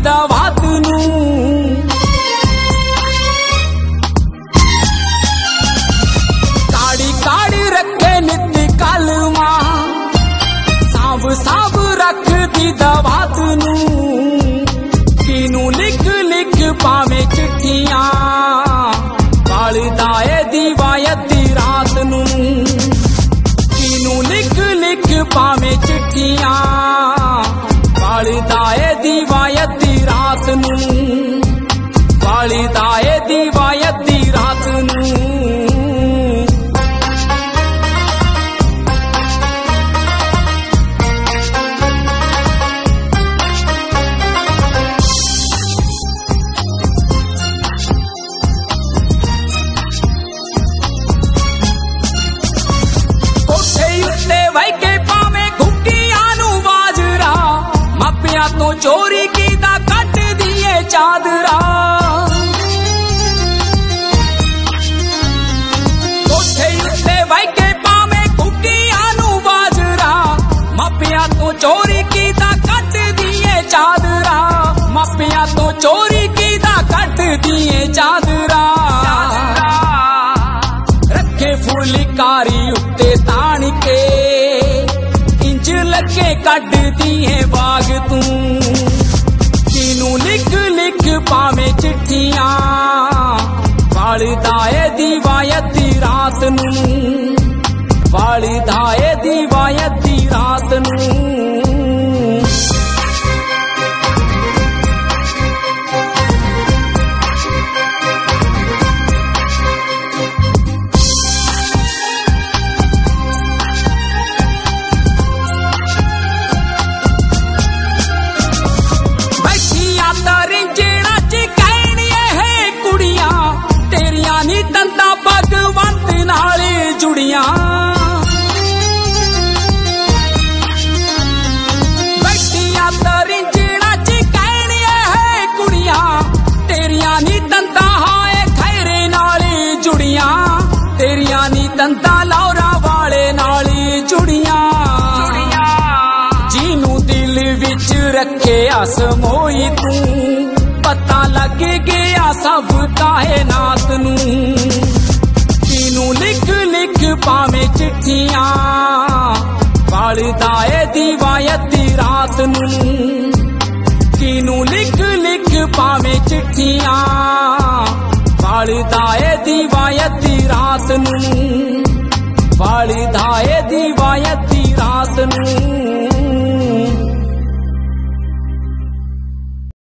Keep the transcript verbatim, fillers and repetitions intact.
दवात नूं काड़ी काड़ी रखे नित कलमा साब साब रख दी दवात नूं किनू लिख लिख पावे चिट्ठियां वालदा ए दीवायती रात नूं किनू लिख लिख पावे चिट्ठियां वालदा ए दीवायती रात नूं वालदा ए दीवायती रात नूं तो चोरी की दा कट दिए चादरा कोठे उत्ते वाई के पावे कुकियां नू बाजरा मापिया तो चोरी की दा कट दिए चादरा मापिया तो चोरी की दा कट दिए चादरा रखे फुलकारी उत्ते तान के लगे कट दिए बाग तू किनू लिख लिख पावे चिट्ठियां वालदा ए दीवायती रात नूं वालदा ए दीवायती रात नूं तंदा भगवंत नाल जुड़ियां बैठिया तरिंजड़ा च कहनिया है कुड़ियां तेरिया नी तंदा हाए खैरे नाल जुड़ियां तेरिया नी तंदा लौरा वाले नाल जुड़ियां जिनू दिल विच रखे अस मोई तू पता लग गया सब कायनात नूं किनू लिख लिख पावे चिट्ठियां वालदा ए दीवायती रात नूं किनू लिख लिख पावे चिट्ठियां वालदा ए दीवायती रात नूं वालदा ए दीवायती